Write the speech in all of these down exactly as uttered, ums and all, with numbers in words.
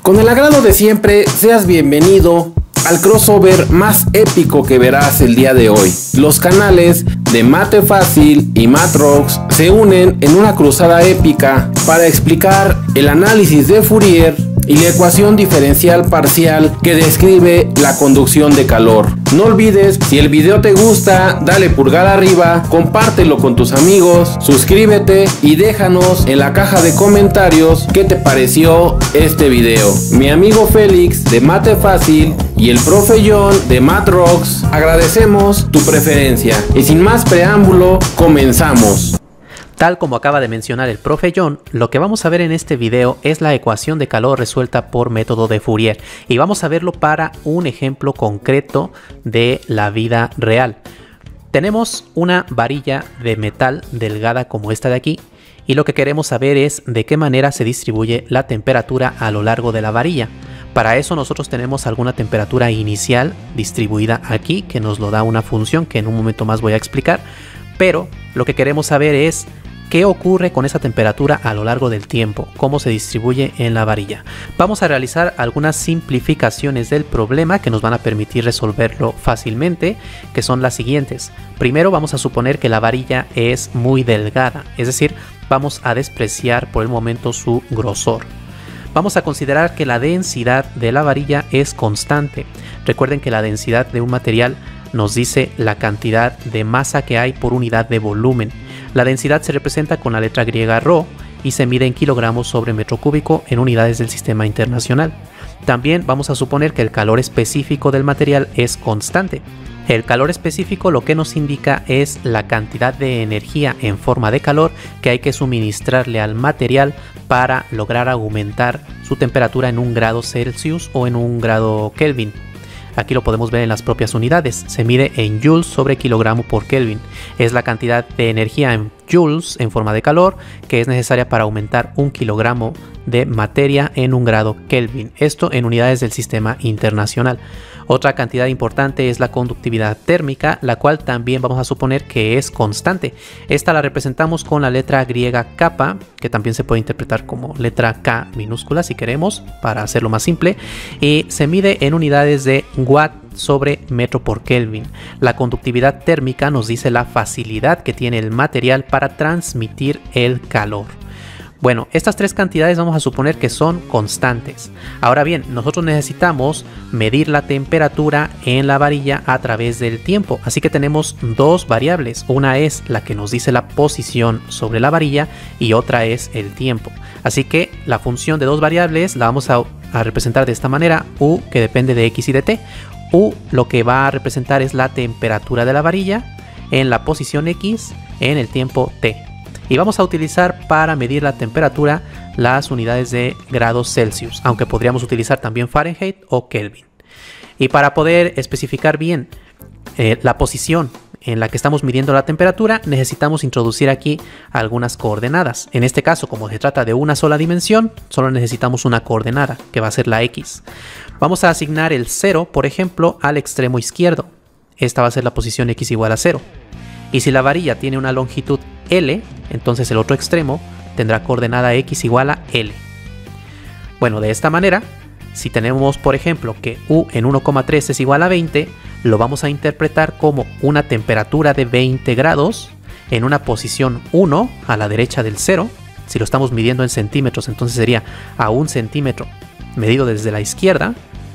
Con el agrado de siempre, seas bienvenido al crossover más épico que verás el día de hoy. Los canales de Mate Fácil y Matrox se unen en una cruzada épica para explicar el análisis de Fourier y la ecuación diferencial parcial que describe la conducción de calor. No olvides, si el video te gusta, dale pulgar arriba, compártelo con tus amigos, suscríbete y déjanos en la caja de comentarios qué te pareció este video. Mi amigo Félix de Mate Fácil y el profe John de Matrox agradecemos tu preferencia. Y sin más preámbulo, comenzamos. Tal como acaba de mencionar el profe John, lo que vamos a ver en este video es la ecuación de calor resuelta por método de Fourier y vamos a verlo para un ejemplo concreto de la vida real. Tenemos una varilla de metal delgada como esta de aquí y lo que queremos saber es de qué manera se distribuye la temperatura a lo largo de la varilla. Para eso nosotros tenemos alguna temperatura inicial distribuida aquí que nos lo da una función que en un momento más voy a explicar, pero lo que queremos saber es ¿qué ocurre con esa temperatura a lo largo del tiempo? ¿Cómo se distribuye en la varilla? Vamos a realizar algunas simplificaciones del problema que nos van a permitir resolverlo fácilmente, que son las siguientes. Primero vamos a suponer que la varilla es muy delgada, es decir, vamos a despreciar por el momento su grosor. Vamos a considerar que la densidad de la varilla es constante. Recuerden que la densidad de un material nos dice la cantidad de masa que hay por unidad de volumen. La densidad se representa con la letra griega rho y se mide en kilogramos sobre metro cúbico en unidades del sistema internacional. También vamos a suponer que el calor específico del material es constante. El calor específico lo que nos indica es la cantidad de energía en forma de calor que hay que suministrarle al material para lograr aumentar su temperatura en un grado Celsius o en un grado Kelvin. Aquí lo podemos ver en las propias unidades. Se mide en joules sobre kilogramo por Kelvin. Es la cantidad de energía en joules en forma de calor que es necesaria para aumentar un kilogramo de materia en un grado Kelvin. Esto en unidades del sistema internacional. Otra cantidad importante es la conductividad térmica, la cual también vamos a suponer que es constante. Esta la representamos con la letra griega kappa, que también se puede interpretar como letra K minúscula si queremos, para hacerlo más simple, y se mide en unidades de watt sobre metro por Kelvin. La conductividad térmica nos dice la facilidad que tiene el material para transmitir el calor. Bueno, estas tres cantidades vamos a suponer que son constantes. Ahora bien, nosotros necesitamos medir la temperatura en la varilla a través del tiempo. Así que tenemos dos variables. Una es la que nos dice la posición sobre la varilla y otra es el tiempo. Así que la función de dos variables la vamos a, a representar de esta manera. U, que depende de x y de t. U lo que va a representar es la temperatura de la varilla en la posición x en el tiempo t. Y vamos a utilizar para medir la temperatura las unidades de grados Celsius, aunque podríamos utilizar también Fahrenheit o Kelvin. Y para poder especificar bien eh, la posición en la que estamos midiendo la temperatura, necesitamos introducir aquí algunas coordenadas. En este caso, como se trata de una sola dimensión, solo necesitamos una coordenada, que va a ser la x. Vamos a asignar el cero, por ejemplo, al extremo izquierdo. Esta va a ser la posición x igual a cero. Y si la varilla tiene una longitud L, entonces el otro extremo tendrá coordenada x igual a L. Bueno, de esta manera, si tenemos por ejemplo que U en uno coma tres es igual a veinte, lo vamos a interpretar como una temperatura de veinte grados en una posición uno a la derecha del cero. Si lo estamos midiendo en centímetros, entonces sería a un centímetro medido desde la izquierda.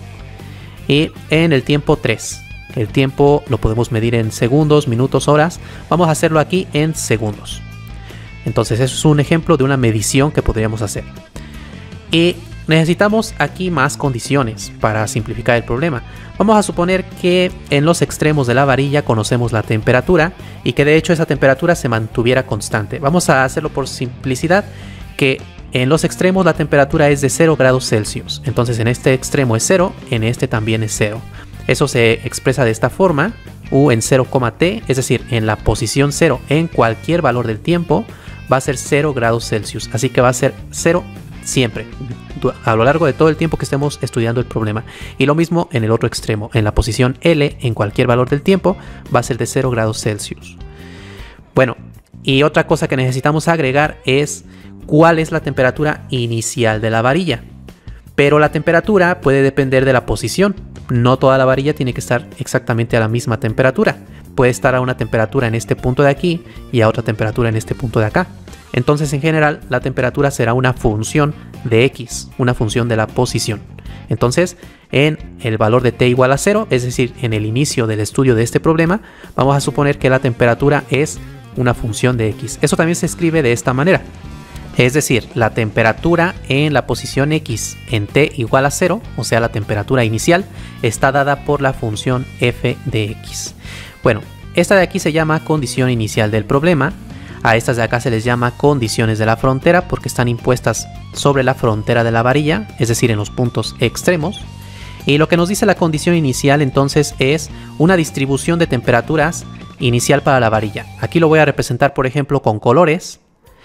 Y en el tiempo tres. El tiempo lo podemos medir en segundos, minutos, horas. Vamos a hacerlo aquí en segundos. Entonces eso es un ejemplo de una medición que podríamos hacer. Y necesitamos aquí más condiciones para simplificar el problema. Vamos a suponer que en los extremos de la varilla conocemos la temperatura y que de hecho esa temperatura se mantuviera constante. Vamos a hacerlo por simplicidad, que en los extremos la temperatura es de cero grados Celsius. Entonces en este extremo es cero, en este también es cero. Eso se expresa de esta forma, U en cero, t, es decir, en la posición cero en cualquier valor del tiempo va a ser cero grados Celsius, así que va a ser cero siempre, a lo largo de todo el tiempo que estemos estudiando el problema. Y lo mismo en el otro extremo, en la posición L en cualquier valor del tiempo va a ser de cero grados Celsius. Bueno, y otra cosa que necesitamos agregar es cuál es la temperatura inicial de la varilla. Pero la temperatura puede depender de la posición. No toda la varilla tiene que estar exactamente a la misma temperatura. Puede estar a una temperatura en este punto de aquí y a otra temperatura en este punto de acá. Entonces, en general, la temperatura será una función de X, una función de la posición. Entonces, en el valor de T igual a cero, es decir, en el inicio del estudio de este problema, vamos a suponer que la temperatura es una función de X. Eso también se escribe de esta manera. Es decir, la temperatura en la posición X en T igual a cero, o sea, la temperatura inicial, está dada por la función f de X. Bueno, esta de aquí se llama condición inicial del problema. A estas de acá se les llama condiciones de la frontera porque están impuestas sobre la frontera de la varilla, es decir, en los puntos extremos. Y lo que nos dice la condición inicial entonces es una distribución de temperaturas inicial para la varilla. Aquí lo voy a representar, por ejemplo, con colores.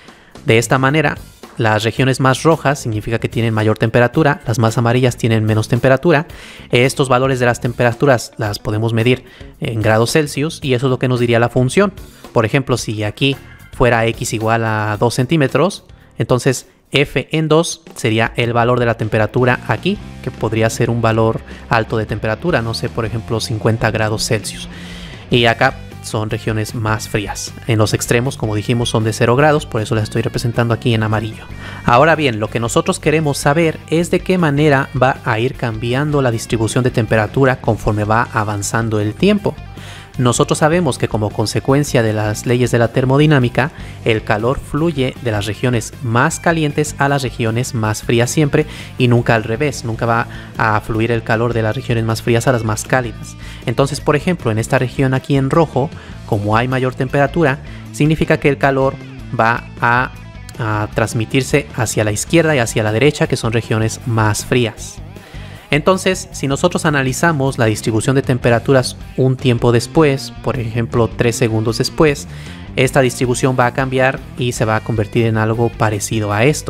De esta manera, las regiones más rojas significa que tienen mayor temperatura, las más amarillas tienen menos temperatura. Estos valores de las temperaturas las podemos medir en grados Celsius y eso es lo que nos diría la función. Por ejemplo, si aquí fuera X igual a dos centímetros, entonces F en dos sería el valor de la temperatura aquí, que podría ser un valor alto de temperatura, no sé, por ejemplo, cincuenta grados Celsius. Y acá son regiones más frías. En los extremos, como dijimos, son de cero grados, por eso las estoy representando aquí en amarillo. Ahora bien, lo que nosotros queremos saber es de qué manera va a ir cambiando la distribución de temperatura conforme va avanzando el tiempo. Nosotros sabemos que como consecuencia de las leyes de la termodinámica, el calor fluye de las regiones más calientes a las regiones más frías siempre y nunca al revés, nunca va a fluir el calor de las regiones más frías a las más cálidas. Entonces, por ejemplo, en esta región aquí en rojo, como hay mayor temperatura, significa que el calor va a, a transmitirse hacia la izquierda y hacia la derecha, que son regiones más frías. Entonces, si nosotros analizamos la distribución de temperaturas un tiempo después, por ejemplo tres segundos después, esta distribución va a cambiar y se va a convertir en algo parecido a esto.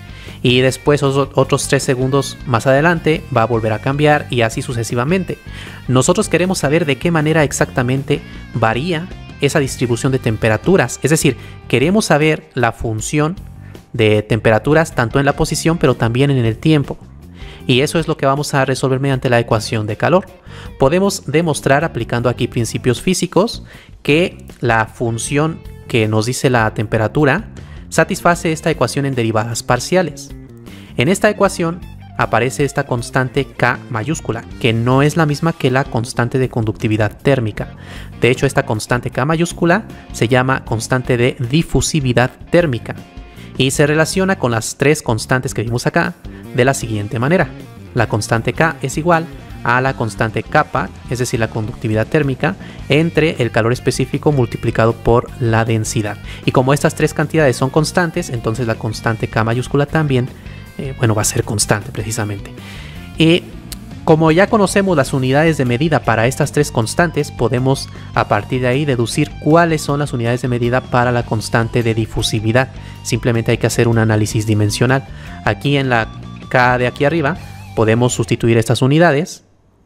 Y después otros tres segundos más adelante va a volver a cambiar y así sucesivamente. Nosotros queremos saber de qué manera exactamente varía esa distribución de temperaturas. Es decir, queremos saber la función de temperaturas tanto en la posición pero también en el tiempo. Y eso es lo que vamos a resolver mediante la ecuación de calor. Podemos demostrar, aplicando aquí principios físicos, que la función que nos dice la temperatura satisface esta ecuación en derivadas parciales. En esta ecuación aparece esta constante K mayúscula, que no es la misma que la constante de conductividad térmica. De hecho, esta constante K mayúscula se llama constante de difusividad térmica y se relaciona con las tres constantes que vimos acá de la siguiente manera. La constante K es igual a la constante kappa, es decir, la conductividad térmica, entre el calor específico multiplicado por la densidad. Y como estas tres cantidades son constantes, entonces la constante K mayúscula también, eh, bueno, va a ser constante precisamente. Y como ya conocemos las unidades de medida para estas tres constantes, podemos a partir de ahí deducir cuáles son las unidades de medida para la constante de difusividad. Simplemente hay que hacer un análisis dimensional. Aquí en la K de aquí arriba podemos sustituir estas unidades,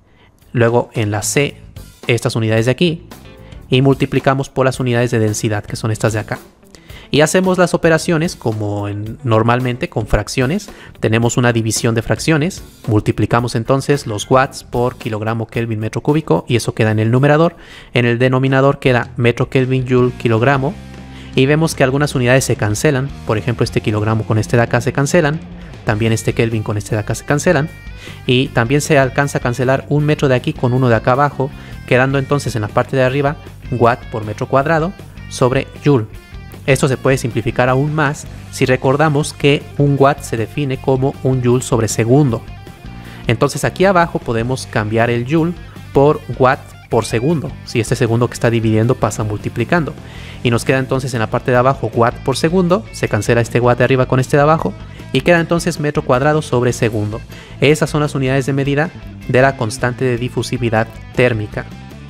luego en la C estas unidades de aquí y multiplicamos por las unidades de densidad, que son estas de acá. Y hacemos las operaciones como en, normalmente con fracciones. Tenemos una división de fracciones, multiplicamos entonces los watts por kilogramo Kelvin metro cúbico y eso queda en el numerador. En el denominador queda metro Kelvin joule kilogramo y vemos que algunas unidades se cancelan. Por ejemplo, este kilogramo con este de acá se cancelan, también este Kelvin con este de acá se cancelan y también se alcanza a cancelar un metro de aquí con uno de acá abajo, quedando entonces en la parte de arriba watt por metro cuadrado sobre joule. Esto se puede simplificar aún más si recordamos que un watt se define como un joule sobre segundo. Entonces aquí abajo podemos cambiar el joule por watt por segundo. Si este segundo que está dividiendo pasa multiplicando. Y nos queda entonces en la parte de abajo watt por segundo. Se cancela este watt de arriba con este de abajo. Y queda entonces metro cuadrado sobre segundo. Esas son las unidades de medida de la constante de difusividad térmica.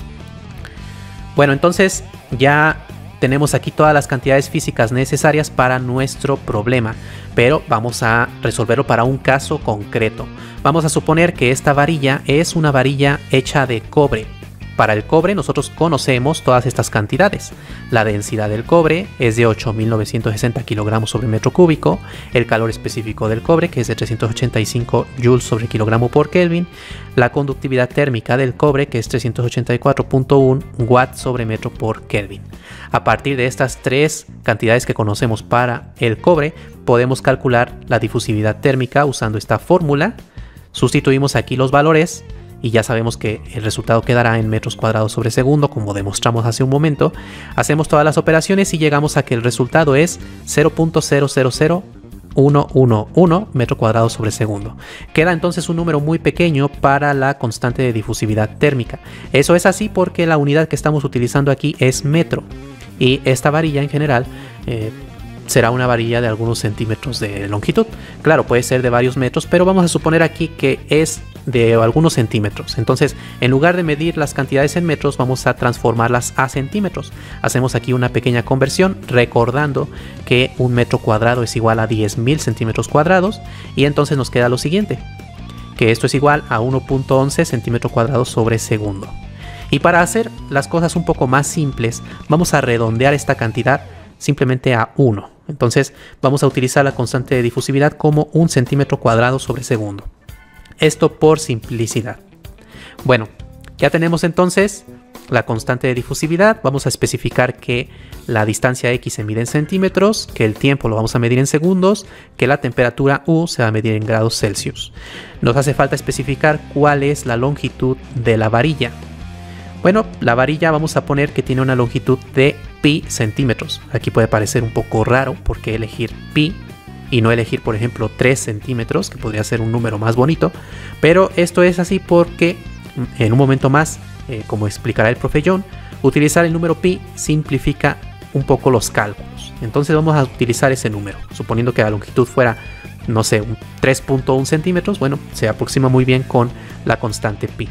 Bueno, entonces ya tenemos aquí todas las cantidades físicas necesarias para nuestro problema, pero vamos a resolverlo para un caso concreto. Vamos a suponer que esta varilla es una varilla hecha de cobre. Para el cobre nosotros conocemos todas estas cantidades. La densidad del cobre es de ocho mil novecientos sesenta kilogramos sobre metro cúbico, el calor específico del cobre, que es de trescientos ochenta y cinco joules sobre kilogramo por Kelvin, la conductividad térmica del cobre, que es trescientos ochenta y cuatro punto uno watts sobre metro por Kelvin. A partir de estas tres cantidades que conocemos para el cobre, podemos calcular la difusividad térmica usando esta fórmula. Sustituimos aquí los valores y ya sabemos que el resultado quedará en metros cuadrados sobre segundo, como demostramos hace un momento. Hacemos todas las operaciones y llegamos a que el resultado es cero punto cero cero cero uno uno uno metro cuadrado sobre segundo. Queda entonces un número muy pequeño para la constante de difusividad térmica. Eso es así porque la unidad que estamos utilizando aquí es metro, y esta varilla en general eh, será una varilla de algunos centímetros de longitud. Claro, puede ser de varios metros, pero vamos a suponer aquí que es de algunos centímetros. Entonces, en lugar de medir las cantidades en metros, vamos a transformarlas a centímetros. Hacemos aquí una pequeña conversión, recordando que un metro cuadrado es igual a diez mil centímetros cuadrados, y entonces nos queda lo siguiente, que esto es igual a uno punto once centímetros cuadrados sobre segundo. Y para hacer las cosas un poco más simples, vamos a redondear esta cantidad simplemente a uno. Entonces vamos a utilizar la constante de difusividad como un centímetro cuadrado sobre segundo. Esto por simplicidad. Bueno, ya tenemos entonces la constante de difusividad. Vamos a especificar que la distancia X se mide en centímetros, que el tiempo lo vamos a medir en segundos, que la temperatura U se va a medir en grados Celsius. Nos hace falta especificar cuál es la longitud de la varilla. Bueno, la varilla vamos a poner que tiene una longitud de pi centímetros. Aquí puede parecer un poco raro porque elegir pi y no elegir, por ejemplo, tres centímetros, que podría ser un número más bonito, pero esto es así porque en un momento más, eh, como explicará el profe John, utilizar el número pi simplifica un poco los cálculos. Entonces vamos a utilizar ese número, suponiendo que la longitud fuera, no sé, un tres punto uno centímetros. Bueno, se aproxima muy bien con la constante pi.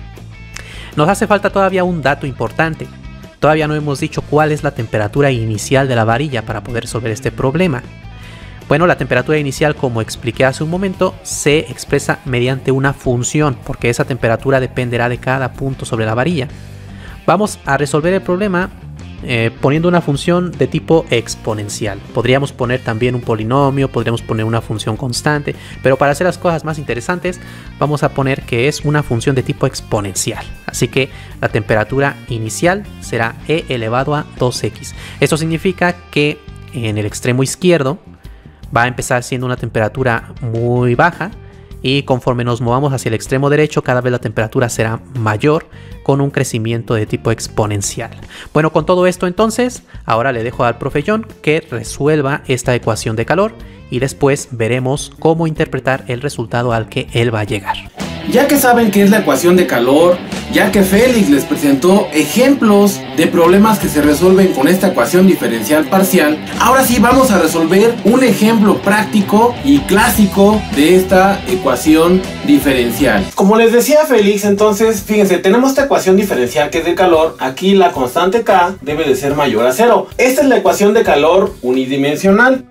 Nos hace falta todavía un dato importante. Todavía no hemos dicho cuál es la temperatura inicial de la varilla para poder resolver este problema. Bueno, la temperatura inicial, como expliqué hace un momento, se expresa mediante una función, porque esa temperatura dependerá de cada punto sobre la varilla. Vamos a resolver el problema eh, poniendo una función de tipo exponencial. Podríamos poner también un polinomio, podríamos poner una función constante, pero para hacer las cosas más interesantes, vamos a poner que es una función de tipo exponencial. Así que la temperatura inicial será e elevado a dos equis. Esto significa que en el extremo izquierdo va a empezar siendo una temperatura muy baja, y conforme nos movamos hacia el extremo derecho, cada vez la temperatura será mayor, con un crecimiento de tipo exponencial. Bueno, con todo esto entonces, ahora le dejo al profe John que resuelva esta ecuación de calor, y después veremos cómo interpretar el resultado al que él va a llegar. Ya que saben qué es la ecuación de calor, ya que Félix les presentó ejemplos de problemas que se resuelven con esta ecuación diferencial parcial, ahora sí vamos a resolver un ejemplo práctico y clásico de esta ecuación diferencial. Como les decía Félix, entonces fíjense, tenemos esta ecuación diferencial que es de calor. Aquí la constante K debe de ser mayor a cero. Esta es la ecuación de calor unidimensional.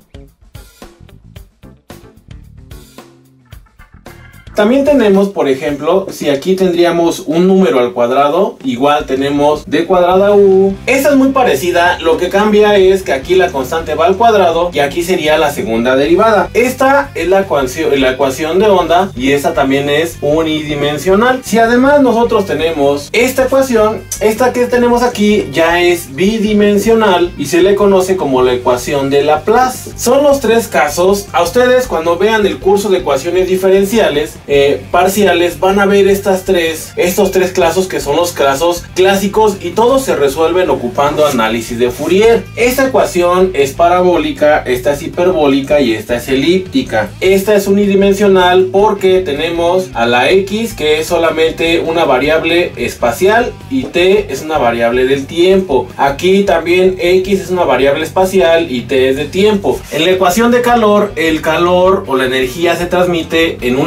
También tenemos, por ejemplo, si aquí tendríamos un número al cuadrado, igual tenemos d cuadrada u. Esta es muy parecida, lo que cambia es que aquí la constante va al cuadrado y aquí sería la segunda derivada. Esta es la ecuación, la ecuación de onda, y esta también es unidimensional. Si además nosotros tenemos esta ecuación, esta que tenemos aquí ya es bidimensional y se le conoce como la ecuación de Laplace. Son los tres casos. A ustedes, cuando vean el curso de ecuaciones diferenciales Eh, parciales, van a ver estas tres, estos tres casos que son los casos clásicos, y todos se resuelven ocupando análisis de Fourier. Esta ecuación es parabólica, esta es hiperbólica y esta es elíptica. Esta es unidimensional porque tenemos a la X, que es solamente una variable espacial, y T es una variable del tiempo. Aquí también X es una variable espacial y T es de tiempo. En la ecuación de calor, el calor o la energía se transmite en una sola dirección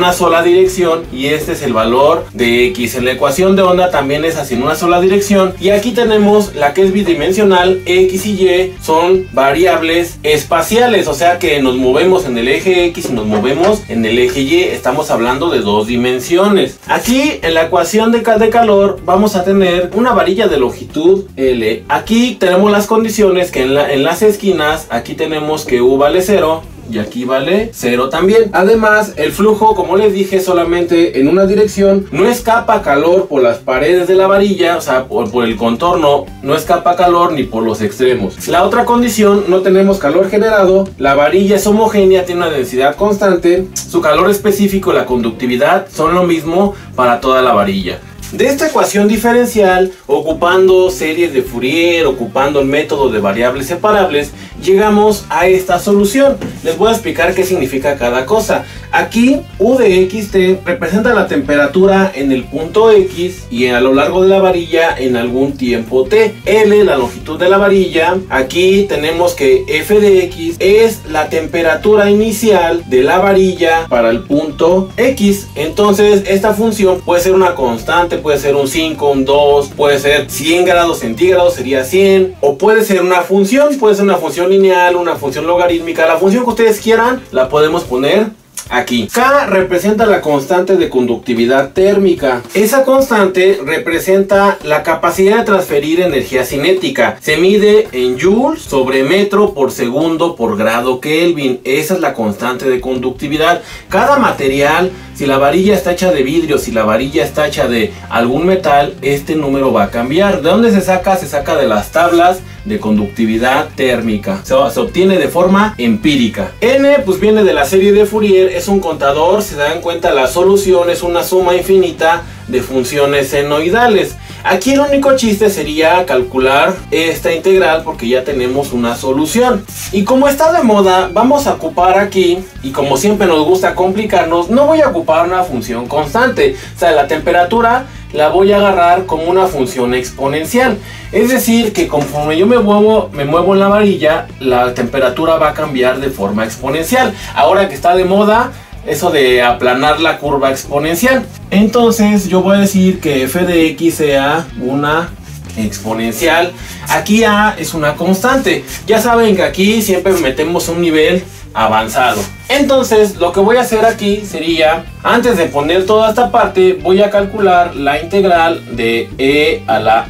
dirección y este es el valor de X. En la ecuación de onda también es así en una sola dirección. Y aquí tenemos la que es bidimensional, X y Y son variables espaciales, o sea que nos movemos en el eje X y nos movemos en el eje Y. Estamos hablando de dos dimensiones. Aquí en la ecuación de, de calor vamos a tener una varilla de longitud L. Aquí tenemos las condiciones que en, la, en las esquinas, aquí tenemos que U vale cero y aquí vale cero también. Además, el flujo, como les dije, solamente en una dirección. No escapa calor por las paredes de la varilla, o sea, por, por el contorno. No escapa calor ni por los extremos. La otra condición, no tenemos calor generado. La varilla es homogénea, tiene una densidad constante. Su calor específico y la conductividad son lo mismo para toda la varilla. De esta ecuación diferencial, ocupando series de Fourier, ocupando el método de variables separables, llegamos a esta solución. Les voy a explicar qué significa cada cosa. Aquí U de X T representa la temperatura en el punto X y a lo largo de la varilla en algún tiempo T. L, la longitud de la varilla. Aquí tenemos que F de X es la temperatura inicial de la varilla para el punto X. Entonces esta función puede ser una constante, puede ser un cinco, un dos, puede ser cien grados centígrados, sería cien, o puede ser una función, puede ser una función lineal, una función logarítmica. La función que ustedes quieran la podemos poner aquí. K representa la constante de conductividad térmica. Esa constante representa la capacidad de transferir energía cinética. Se mide en joules sobre metro por segundo por grado Kelvin. Esa es la constante de conductividad. Cada material, si la varilla está hecha de vidrio, si la varilla está hecha de algún metal, este número va a cambiar. ¿De dónde se saca? Se saca de las tablas de conductividad térmica. Se, se obtiene de forma empírica. N pues viene de la serie de Fourier, es un contador. Si se dan cuenta, la solución es una suma infinita de funciones senoidales. Aquí el único chiste sería calcular esta integral porque ya tenemos una solución. Y como está de moda, vamos a ocupar aquí, y como siempre nos gusta complicarnos, no voy a ocupar una función constante. O sea, la temperatura la voy a agarrar como una función exponencial. Es decir, que conforme yo me muevo, me muevo en la varilla, la temperatura va a cambiar de forma exponencial. Ahora que está de moda eso de aplanar la curva exponencial, entonces yo voy a decir que f de x sea una exponencial. Aquí a es una constante. Ya saben que aquí siempre metemos un nivel avanzado. Entonces lo que voy a hacer aquí sería, antes de poner toda esta parte, voy a calcular la integral de e a la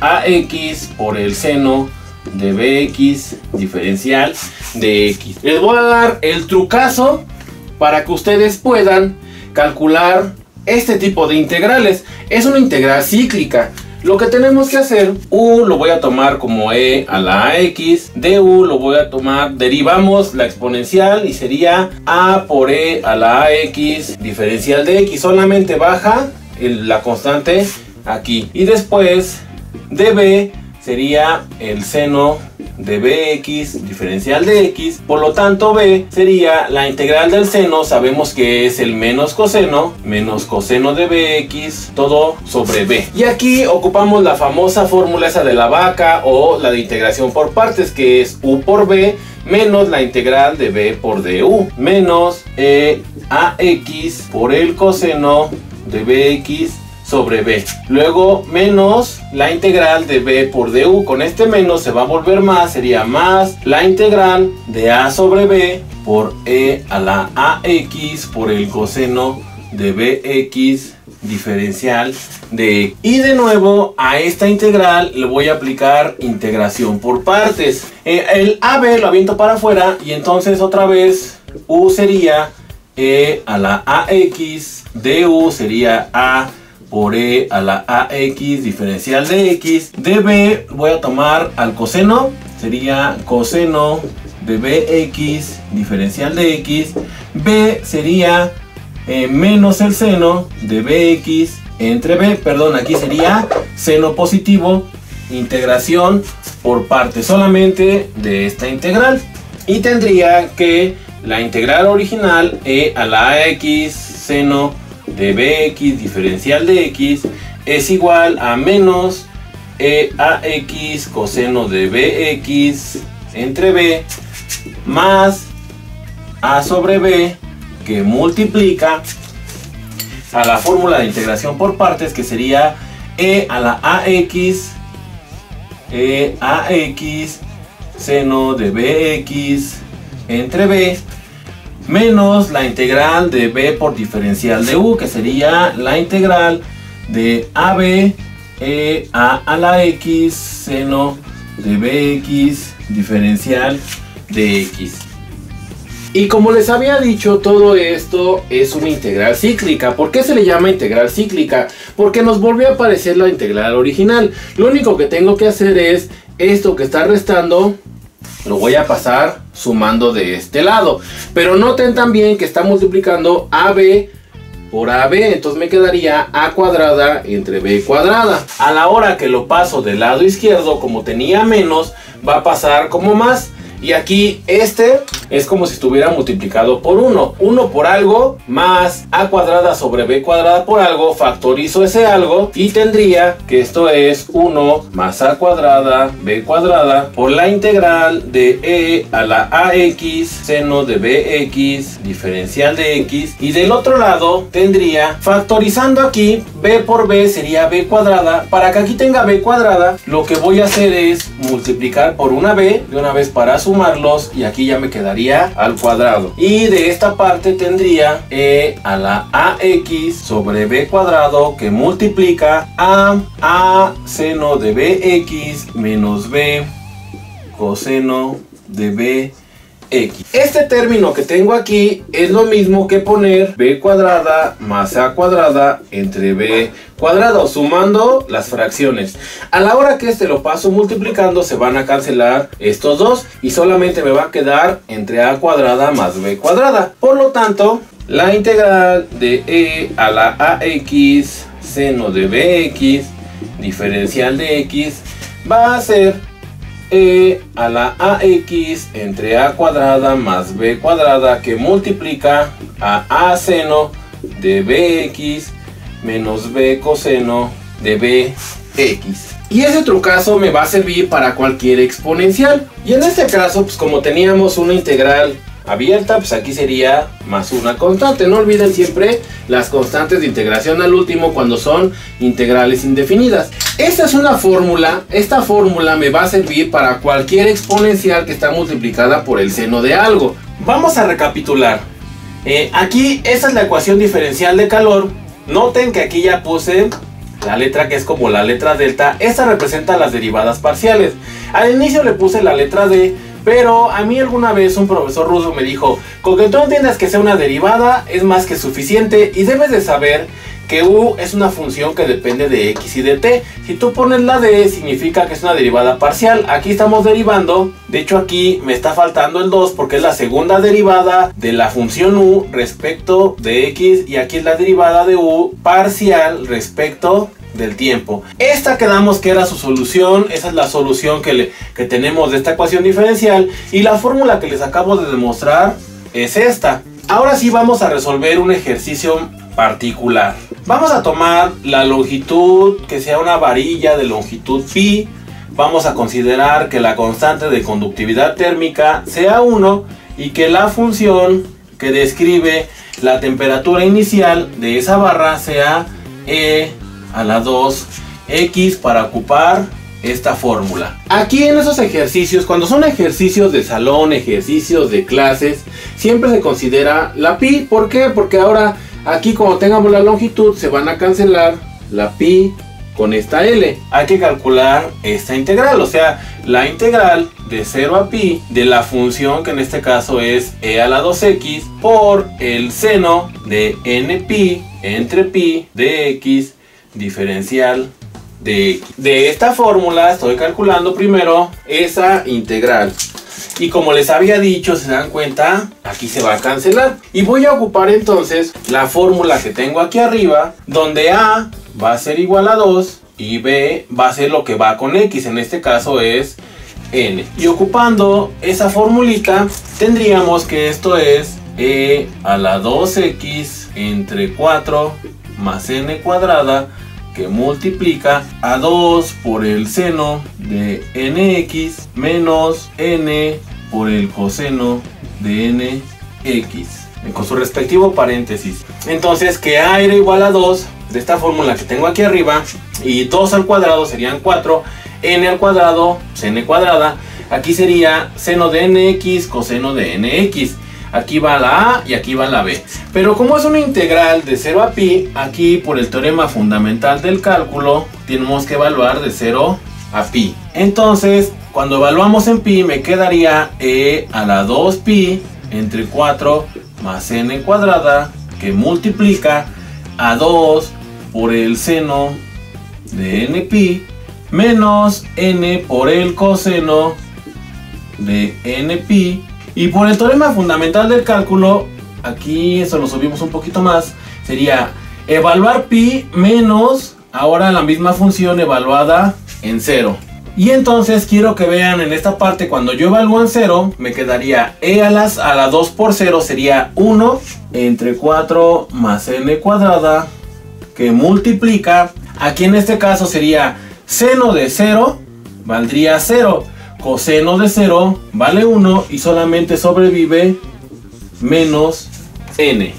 ax por el seno de bx diferencial de x. Les voy a dar el trucazo para que ustedes puedan calcular este tipo de integrales. Es una integral cíclica. Lo que tenemos que hacer, u lo voy a tomar como e a la ax, du lo voy a tomar, derivamos la exponencial y sería a por e a la ax diferencial de x. Solamente baja el, la constante aquí. Y después db sería el seno de bx diferencial de x. Por lo tanto, b sería la integral del seno. Sabemos que es el menos coseno, menos coseno de bx, todo sobre b. Y aquí ocupamos la famosa fórmula esa de la vaca, o la de integración por partes, que es u por b menos la integral de b por du, menos e ax por el coseno de bx sobre b. Luego menos la integral de b por du. Con este menos se va a volver más. Sería más la integral de a sobre b por e a la ax por el coseno de bx diferencial de x. Y de nuevo a esta integral le voy a aplicar integración por partes. eh, El ab lo aviento para afuera y entonces otra vez u sería e a la ax, du sería a por e a la ax diferencial de x. De b voy a tomar al coseno, sería coseno de bx diferencial de x. B sería eh, menos el seno de bx entre b, perdón, aquí sería seno positivo, integración por parte solamente de esta integral. Y tendría que la integral original e a la ax seno de bx diferencial de x es igual a menos e ax coseno de bx entre b más a sobre b, que multiplica a la fórmula de integración por partes, que sería e a la ax, e ax seno de bx entre b, menos la integral de b por diferencial de u, que sería la integral de ab e a a la x seno de bx diferencial de x. Y como les había dicho, todo esto es una integral cíclica. ¿Por qué se le llama integral cíclica? Porque nos volvió a aparecer la integral original. Lo único que tengo que hacer es esto que está restando, lo voy a pasar sumando de este lado. Pero noten también que está multiplicando a b por a b, entonces me quedaría a cuadrada entre b cuadrada. A la hora que lo paso del lado izquierdo, como tenía menos, va a pasar como más. Y aquí este es como si estuviera multiplicado por uno. uno por algo más a cuadrada sobre b cuadrada por algo. Factorizo ese algo y tendría que esto es uno más a cuadrada b cuadrada por la integral de e a la ax seno de bx diferencial de x. Y del otro lado tendría, factorizando aquí, b por b sería b cuadrada. Para que aquí tenga b cuadrada, lo que voy a hacer es multiplicar por una b de una vez para sumarlos, y aquí ya me quedaría al cuadrado. Y de esta parte tendría e a la ax sobre b cuadrado, que multiplica a a seno de bx menos b coseno de b x. Este término que tengo aquí es lo mismo que poner b cuadrada más a cuadrada entre b cuadrado, sumando las fracciones. A la hora que este lo paso multiplicando, se van a cancelar estos dos y solamente me va a quedar entre a cuadrada más b cuadrada. Por lo tanto, la integral de e a la ax seno de bx diferencial de x va a ser e a la ax entre a cuadrada más b cuadrada, que multiplica a a seno de bx menos b coseno de bx. Y ese otro caso me va a servir para cualquier exponencial. Y en este caso, pues como teníamos una integral abierta, pues aquí sería más una constante. No olviden siempre las constantes de integración al último cuando son integrales indefinidas. Esta es una fórmula. Esta fórmula me va a servir para cualquier exponencial que está multiplicada por el seno de algo. Vamos a recapitular. Eh, aquí esta es la ecuación diferencial de calor. Noten que aquí ya puse la letra que es como la letra delta. Esta representa las derivadas parciales. Al inicio le puse la letra D, pero a mí alguna vez un profesor ruso me dijo: con que tú entiendas que sea una derivada es más que suficiente, y debes de saber que u es una función que depende de x y de t. Si tú pones la d, significa que es una derivada parcial. Aquí estamos derivando, de hecho aquí me está faltando el dos porque es la segunda derivada de la función u respecto de x, y aquí es la derivada de u parcial respecto del tiempo. Esta quedamos que era su solución. Esa es la solución que, le, que tenemos de esta ecuación diferencial, y la fórmula que les acabo de demostrar es esta. Ahora sí vamos a resolver un ejercicio particular. Vamos a tomar la longitud que sea una varilla de longitud pi. Vamos a considerar que la constante de conductividad térmica sea uno y que la función que describe la temperatura inicial de esa barra sea e a la dos x para ocupar esta fórmula. Aquí en esos ejercicios, cuando son ejercicios de salón, ejercicios de clases, siempre se considera la pi. ¿Por qué? Porque ahora aquí, cuando tengamos la longitud, se van a cancelar la pi con esta L. Hay que calcular esta integral, o sea, la integral de cero a pi de la función que en este caso es e a la dos x por el seno de n pi entre pi de x diferencial de x. De esta fórmula estoy calculando primero esa integral. Y como les había dicho, se dan cuenta, aquí se va a cancelar. Y voy a ocupar entonces la fórmula que tengo aquí arriba, donde a va a ser igual a dos y b va a ser lo que va con x, en este caso es n. Y ocupando esa formulita, tendríamos que esto es e a la dos x entre cuatro más n cuadrada, que multiplica a dos por el seno de nx menos n por el coseno de nx. con su respectivo paréntesis. Entonces que A era igual a dos de esta fórmula que tengo aquí arriba, y dos al cuadrado serían cuatro, n al cuadrado, pues n cuadrada, aquí sería seno de nx coseno de nx. Aquí va la A y aquí va la B. Pero como es una integral de cero a pi, aquí por el teorema fundamental del cálculo tenemos que evaluar de cero a pi. Entonces cuando evaluamos en pi me quedaría e a la dos pi entre cuatro más n cuadrada, que multiplica a dos por el seno de n pi menos n por el coseno de n pi. Y por el teorema fundamental del cálculo, aquí eso lo subimos un poquito más, sería evaluar pi menos ahora la misma función evaluada en cero. Y entonces quiero que vean en esta parte, cuando yo evalúo en cero, me quedaría e a, las, a la dos por cero sería uno entre cuatro más n cuadrada, que multiplica, aquí en este caso sería seno de cero, valdría cero. Coseno de cero vale uno y solamente sobrevive menos n.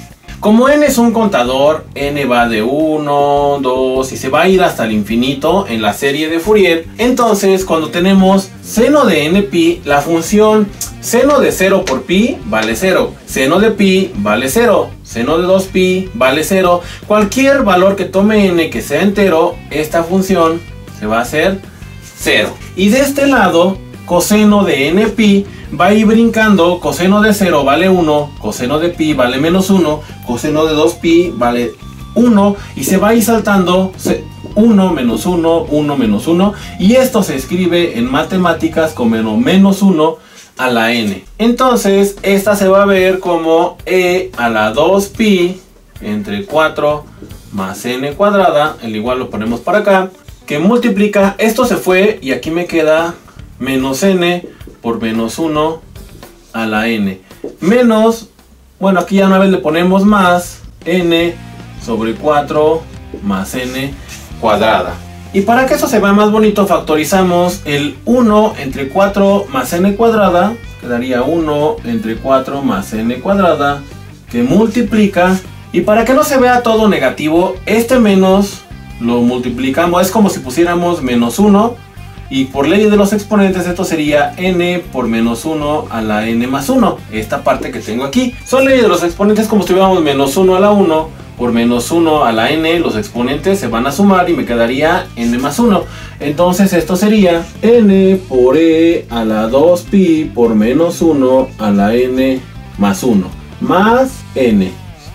Como n es un contador, n va de uno, dos y se va a ir hasta el infinito en la serie de Fourier. Entonces cuando tenemos seno de n pi, la función seno de cero por pi vale cero, seno de pi vale cero, seno de dos pi vale cero. Cualquier valor que tome n que sea entero, esta función se va a hacer cero. Y de este lado, coseno de n pi va a ir brincando. Coseno de cero vale uno, coseno de pi vale menos uno, coseno de dos pi vale uno, y se va a ir saltando uno menos uno, uno menos uno, y esto se escribe en matemáticas como menos uno a la n. Entonces esta se va a ver como e a la dos pi entre cuatro más n cuadrada, el igual lo ponemos para acá, que multiplica, esto se fue y aquí me queda menos n por menos uno a la n, menos, bueno, aquí ya una vez le ponemos más n sobre cuatro más n cuadrada. Y para que eso se vea más bonito, factorizamos el uno entre cuatro más n cuadrada, quedaría uno entre cuatro más n cuadrada, que multiplica, y para que no se vea todo negativo, este menos lo multiplicamos, es como si pusiéramos menos uno, y por ley de los exponentes esto sería n por menos uno a la n más uno, esta parte que tengo aquí. Son leyes de los exponentes como si tuviéramos menos uno a la uno por menos uno a la n, los exponentes se van a sumar y me quedaría n más uno. Entonces esto sería n por e a la dos pi por menos uno a la n más uno, más n.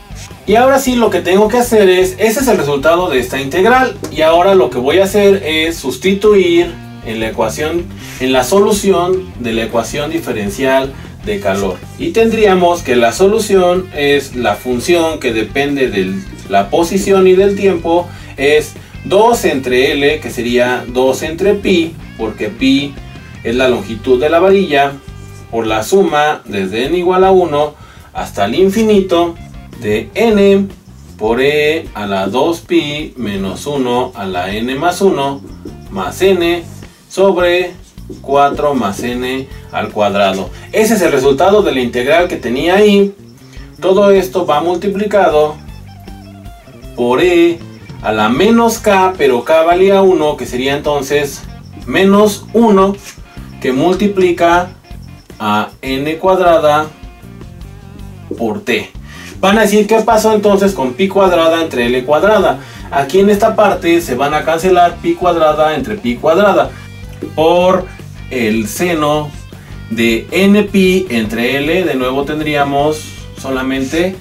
Y ahora sí, lo que tengo que hacer es, ese es el resultado de esta integral, y ahora lo que voy a hacer es sustituir en la ecuación, en la solución de la ecuación diferencial de calor, y tendríamos que la solución es la función que depende de la posición y del tiempo, es dos entre L, que sería dos entre pi, porque pi es la longitud de la varilla, por la suma desde n igual a uno hasta el infinito de n por e a la dos pi menos uno a la n más uno más n sobre cuatro más n al cuadrado. Ese es el resultado de la integral que tenía ahí. Todo esto va multiplicado por e a la menos k, pero k valía uno, que sería entonces menos uno, que multiplica a n cuadrada por t. Van a decir, ¿qué pasó entonces con pi cuadrada entre L cuadrada? Aquí en esta parte se van a cancelar pi cuadrada entre pi cuadrada por el seno de n pi entre L. De nuevo tendríamos solamente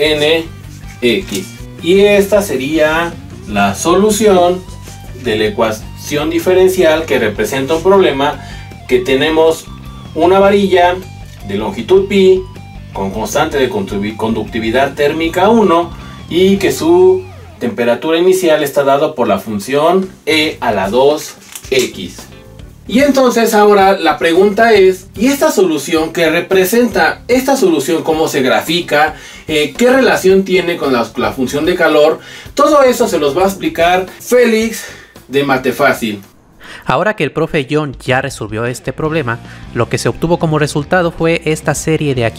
nx. Y esta sería la solución de la ecuación diferencial que representa un problema que tenemos una varilla de longitud pi con constante de conductividad térmica uno y que su temperatura inicial está dado por la función e a la dos x. Y entonces ahora la pregunta es, ¿y esta solución qué representa? ¿Esta solución cómo se grafica? Eh, ¿Qué relación tiene con la, la función de calor? Todo eso se los va a explicar Félix de Mate Fácil. Ahora que el profe John ya resolvió este problema, lo que se obtuvo como resultado fue esta serie de aquí.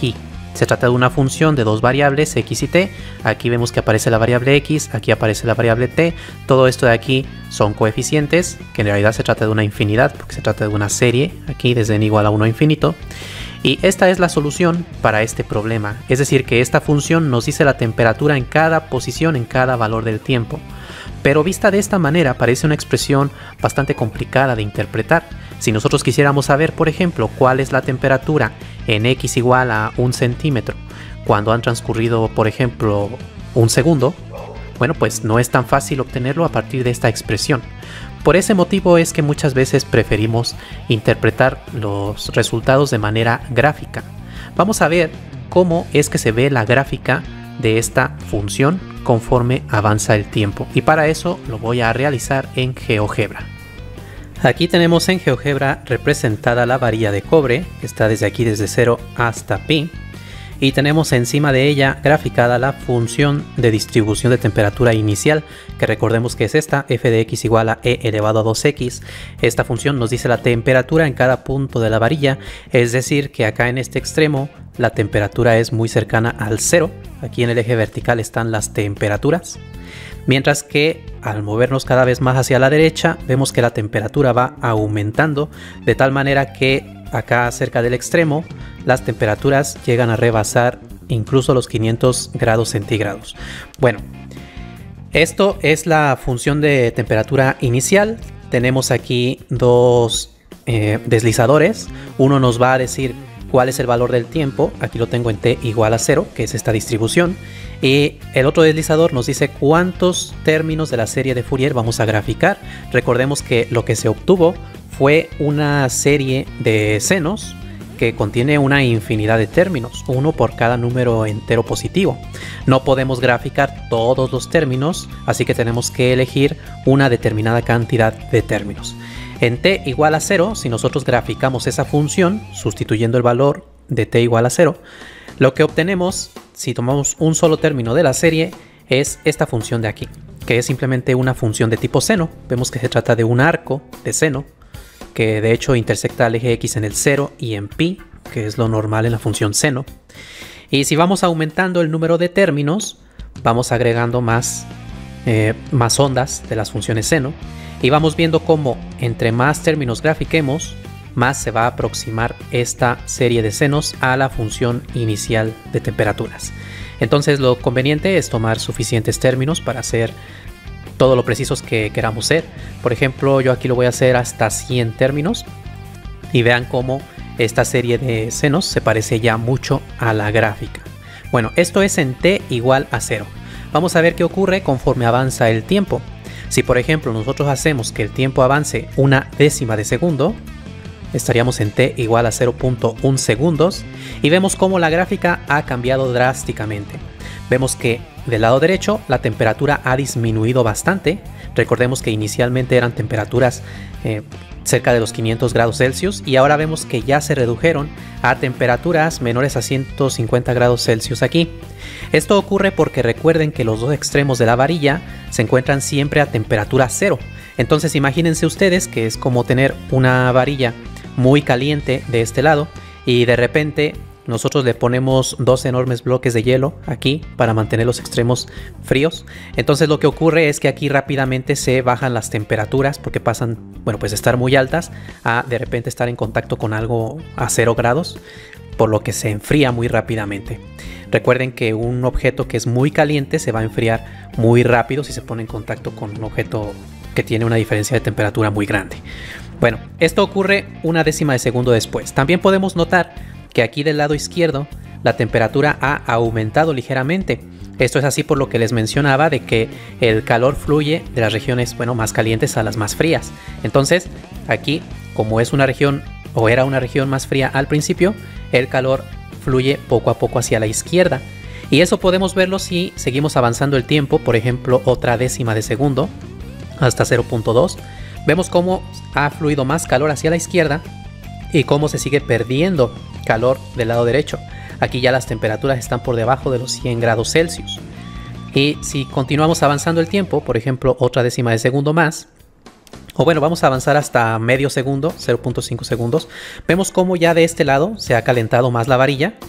Se trata de una función de dos variables, x y t. Aquí vemos que aparece la variable x, aquí aparece la variable t. Todo esto de aquí son coeficientes, que en realidad se trata de una infinidad, porque se trata de una serie, aquí desde n igual a uno a infinito. Y esta es la solución para este problema. Es decir, que esta función nos dice la temperatura en cada posición, en cada valor del tiempo. Pero vista de esta manera parece una expresión bastante complicada de interpretar. Si nosotros quisiéramos saber, por ejemplo, cuál es la temperatura en x igual a un centímetro cuando han transcurrido, por ejemplo, un segundo, bueno, pues no es tan fácil obtenerlo a partir de esta expresión. Por ese motivo es que muchas veces preferimos interpretar los resultados de manera gráfica. Vamos a ver cómo es que se ve la gráfica de esta función conforme avanza el tiempo, y para eso lo voy a realizar en GeoGebra. Aquí tenemos en GeoGebra representada la varilla de cobre, que está desde aquí desde cero hasta pi, y tenemos encima de ella graficada la función de distribución de temperatura inicial, que recordemos que es esta, f de x igual a e elevado a dos x. Esta función nos dice la temperatura en cada punto de la varilla, es decir que acá en este extremo la temperatura es muy cercana al cero. Aquí en el eje vertical están las temperaturas, mientras que al movernos cada vez más hacia la derecha vemos que la temperatura va aumentando, de tal manera que acá cerca del extremo las temperaturas llegan a rebasar incluso los quinientos grados centígrados. Bueno, esto es la función de temperatura inicial. Tenemos aquí dos eh, deslizadores. Uno nos va a decir cuál es el valor del tiempo, aquí lo tengo en t igual a cero, que es esta distribución, y el otro deslizador nos dice cuántos términos de la serie de Fourier vamos a graficar. Recordemos que lo que se obtuvo fue una serie de senos que contiene una infinidad de términos, uno por cada número entero positivo. No podemos graficar todos los términos, así que tenemos que elegir una determinada cantidad de términos. En t igual a cero, si nosotros graficamos esa función, sustituyendo el valor de t igual a cero, lo que obtenemos, si tomamos un solo término de la serie, es esta función de aquí, que es simplemente una función de tipo seno. Vemos que se trata de un arco de seno, que de hecho intersecta al eje x en el cero y en pi, que es lo normal en la función seno. Y si vamos aumentando el número de términos, vamos agregando más, eh, más ondas de las funciones seno, y vamos viendo cómo entre más términos grafiquemos, más se va a aproximar esta serie de senos a la función inicial de temperaturas. Entonces lo conveniente es tomar suficientes términos para hacer todo lo precisos que queramos ser. Por ejemplo, yo aquí lo voy a hacer hasta cien términos, y vean cómo esta serie de senos se parece ya mucho a la gráfica. Bueno, esto es en t igual a cero. Vamos a ver qué ocurre conforme avanza el tiempo. Si por ejemplo nosotros hacemos que el tiempo avance una décima de segundo, estaríamos en t igual a cero punto uno segundos, y vemos cómo la gráfica ha cambiado drásticamente. Vemos que del lado derecho la temperatura ha disminuido bastante. Recordemos que inicialmente eran temperaturas eh, cerca de los quinientos grados Celsius, y ahora vemos que ya se redujeron a temperaturas menores a ciento cincuenta grados Celsius aquí. Esto ocurre porque recuerden que los dos extremos de la varilla se encuentran siempre a temperatura cero. Entonces imagínense ustedes que es como tener una varilla muy caliente de este lado, y de repente nosotros le ponemos dos enormes bloques de hielo aquí para mantener los extremos fríos. Entonces lo que ocurre es que aquí rápidamente se bajan las temperaturas, porque pasan, bueno, pues de estar muy altas a de repente estar en contacto con algo a cero grados, por lo que se enfría muy rápidamente. Recuerden que un objeto que es muy caliente se va a enfriar muy rápido si se pone en contacto con un objeto que tiene una diferencia de temperatura muy grande. Bueno, esto ocurre una décima de segundo después. También podemos notar que aquí del lado izquierdo la temperatura ha aumentado ligeramente. Esto es así por lo que les mencionaba de que el calor fluye de las regiones, bueno, más calientes a las más frías. Entonces aquí, como es una región o era una región más fría al principio, el calor fluye poco a poco hacia la izquierda, y eso podemos verlo si seguimos avanzando el tiempo. Por ejemplo, otra décima de segundo hasta cero punto dos, vemos cómo ha fluido más calor hacia la izquierda y cómo se sigue perdiendo calor del lado derecho. Aquí ya las temperaturas están por debajo de los cien grados Celsius, y si continuamos avanzando el tiempo, por ejemplo otra décima de segundo más, o bueno, vamos a avanzar hasta medio segundo, cero punto cinco segundos, vemos cómo ya de este lado se ha calentado más la varilla,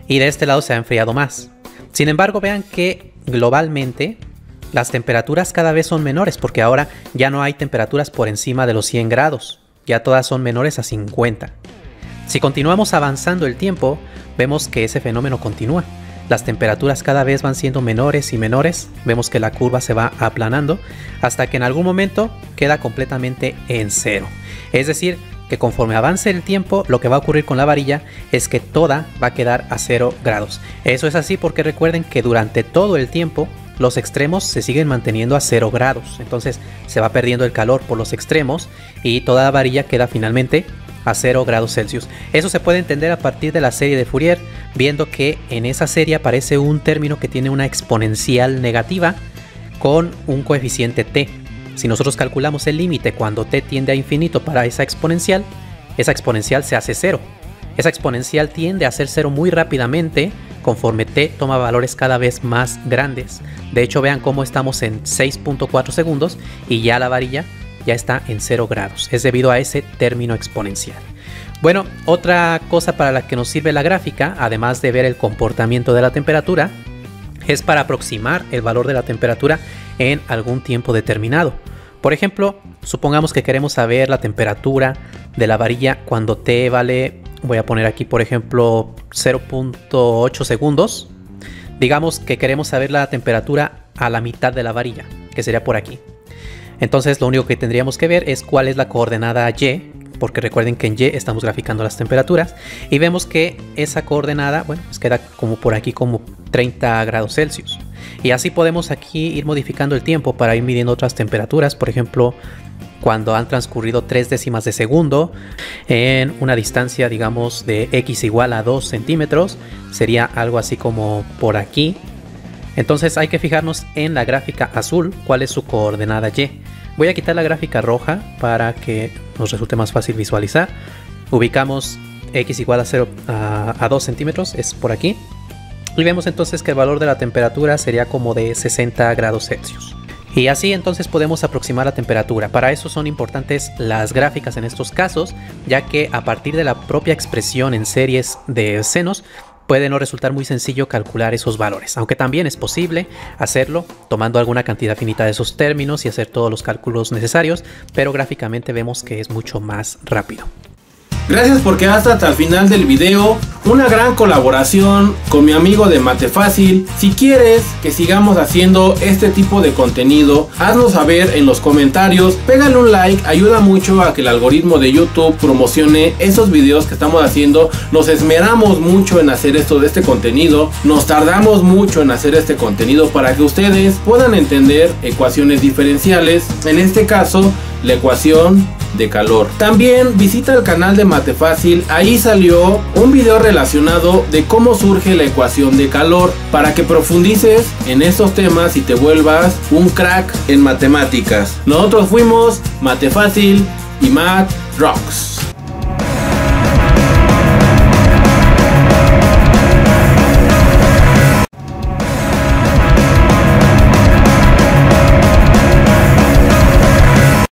y de este lado se ha enfriado más. Sin embargo, vean que globalmente las temperaturas cada vez son menores, porque ahora ya no hay temperaturas por encima de los cien grados, ya todas son menores a cincuenta. Si continuamos avanzando el tiempo, vemos que ese fenómeno continúa. Las temperaturas cada vez van siendo menores y menores, vemos que la curva se va aplanando hasta que en algún momento queda completamente en cero. Es decir, que conforme avance el tiempo, lo que va a ocurrir con la varilla es que toda va a quedar a cero grados. Eso es así porque recuerden que durante todo el tiempo los extremos se siguen manteniendo a cero grados. Entonces se va perdiendo el calor por los extremos y toda la varilla queda finalmente a cero grados Celsius. Eso se puede entender a partir de la serie de Fourier, viendo que en esa serie aparece un término que tiene una exponencial negativa con un coeficiente t. Si nosotros calculamos el límite cuando t tiende a infinito para esa exponencial, esa exponencial se hace cero. Esa exponencial tiende a ser cero muy rápidamente conforme t toma valores cada vez más grandes. De hecho, vean cómo estamos en seis punto cuatro segundos y ya la varilla ya está en cero grados. Es debido a ese término exponencial. Bueno, otra cosa para la que nos sirve la gráfica, además de ver el comportamiento de la temperatura, es para aproximar el valor de la temperatura en algún tiempo determinado. Por ejemplo, supongamos que queremos saber la temperatura de la varilla cuando t vale, voy a poner aquí por ejemplo cero punto ocho segundos. Digamos que queremos saber la temperatura a la mitad de la varilla, que sería por aquí. Entonces lo único que tendríamos que ver es cuál es la coordenada y, porque recuerden que en y estamos graficando las temperaturas y vemos que esa coordenada, bueno, pues queda como por aquí como treinta grados Celsius. Y así podemos aquí ir modificando el tiempo para ir midiendo otras temperaturas, por ejemplo, cuando han transcurrido tres décimas de segundo en una distancia, digamos, de x igual a dos centímetros, sería algo así como por aquí. Entonces hay que fijarnos en la gráfica azul, cuál es su coordenada y. Voy a quitar la gráfica roja para que nos resulte más fácil visualizar. Ubicamos x igual a, cero, a, a dos centímetros, es por aquí. Y vemos entonces que el valor de la temperatura sería como de sesenta grados Celsius. Y así entonces podemos aproximar la temperatura. Para eso son importantes las gráficas en estos casos, ya que a partir de la propia expresión en series de senos, puede no resultar muy sencillo calcular esos valores, aunque también es posible hacerlo tomando alguna cantidad finita de esos términos y hacer todos los cálculos necesarios, pero gráficamente vemos que es mucho más rápido. Gracias por quedarte hasta el final del video. Una gran colaboración con mi amigo de Mate Fácil. Si quieres que sigamos haciendo este tipo de contenido, haznos saber en los comentarios. Pégale un like, ayuda mucho a que el algoritmo de YouTube promocione esos videos que estamos haciendo. Nos esmeramos mucho en hacer esto de este contenido. Nos tardamos mucho en hacer este contenido para que ustedes puedan entender ecuaciones diferenciales. En este caso, la ecuación de calor. También visita el canal de Mate Fácil, ahí salió un video relacionado de cómo surge la ecuación de calor, para que profundices en estos temas y te vuelvas un crack en matemáticas. Nosotros fuimos Mate Fácil y Math Rocks.